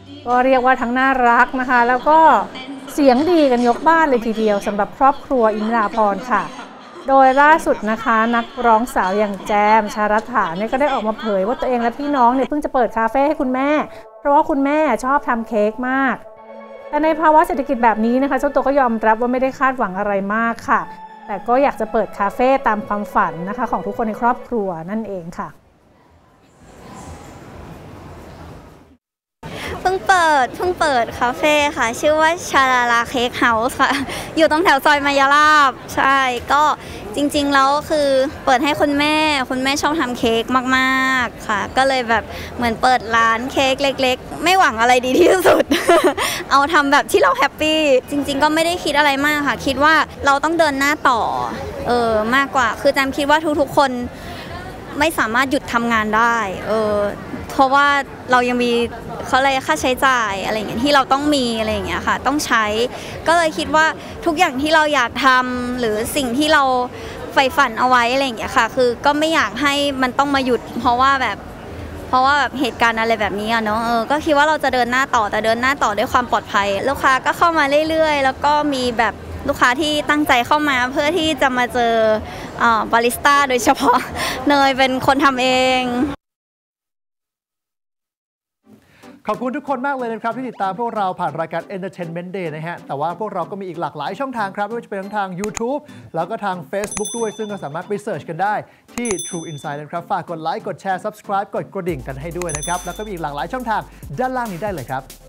ก็เรียกว่าทั้งน่ารักนะคะแล้วก็เสียงดีกันยกบ้านเลยทีเดียวสำหรับครอบครัวอินทราพรค่ะโดยล่าสุดนะคะนักร้องสาวอย่างแจมชารัฐาเนี่ยก็ได้ออกมาเผยว่าตัวเองและพี่น้องเนี่ยเพิ่งจะเปิดคาเฟ่ให้คุณแม่เพราะว่าคุณแม่ชอบทำเค้กมากแต่ในภาวะเศรษฐกิจแบบนี้นะคะเจ้าตัวก็ยอมรับว่าไม่ได้คาดหวังอะไรมากค่ะแต่ก็อยากจะเปิดคาเฟ่ตามความฝันนะคะของทุกคนในครอบครัวนั่นเองค่ะเพิ่งเปิดคาเฟ่ค่ะชื่อว่าชาลาลาเค้กเฮาส์ค่ะอยู่ตรงแถวซอยมายาลาบใช่ก็จริงๆแล้วคือเปิดให้คุณแม่ชอบทำเค้กมากๆค่ะก็เลยแบบเหมือนเปิดร้านเค้กเล็กๆไม่หวังอะไรดีที่สุด เอาทำแบบที่เราแฮปปี้จริงๆก็ไม่ได้คิดอะไรมากค่ะคิดว่าเราต้องเดินหน้าต่อมากกว่าคือจำคิดว่าทุกๆคนไม่สามารถหยุดทำงานได้เพราะว่าเรายังมีเขาอะไรค่าใช้จ่ายอะไรอย่างเงี้ยที่เราต้องมีอะไรอย่างเงี้ยค่ะต้องใช้ก็เลยคิดว่าทุกอย่างที่เราอยากทำหรือสิ่งที่เราใฝ่ฝันเอาไว้อะไรอย่างเงี้ยค่ะคือก็ไม่อยากให้มันต้องมาหยุดเพราะว่าแบบเหตุการณ์อะไรแบบนี้เนาะก็คิดว่าเราจะเดินหน้าต่อแต่เดินหน้าต่อด้วยความปลอดภัยลูกค้าก็เข้ามาเรื่อยๆแล้วก็มีแบบลูกค้าที่ตั้งใจเข้ามาเพื่อที่จะมาเจอบาริสต้าโดยเฉพาะเนยเป็นคนทำเองขอบคุณทุกคนมากเลยนะครับที่ติดตามพวกเราผ่านรายการ Entertainment Day นะฮะแต่ว่าพวกเราก็มีอีกหลากหลายช่องทางครับไม่ว่าจะเป็นทั้งทาง YouTube แล้วก็ทาง Facebook ด้วยซึ่งก็สามารถไปเสิร์ชกันได้ที่ True Insight นะครับฝากกดไลค์กดแชร์ Subscribe กดกระดิ่งกันให้ด้วยนะครับแล้วก็มีอีกหลากหลายช่องทางด้านล่างนี้ได้เลยครับ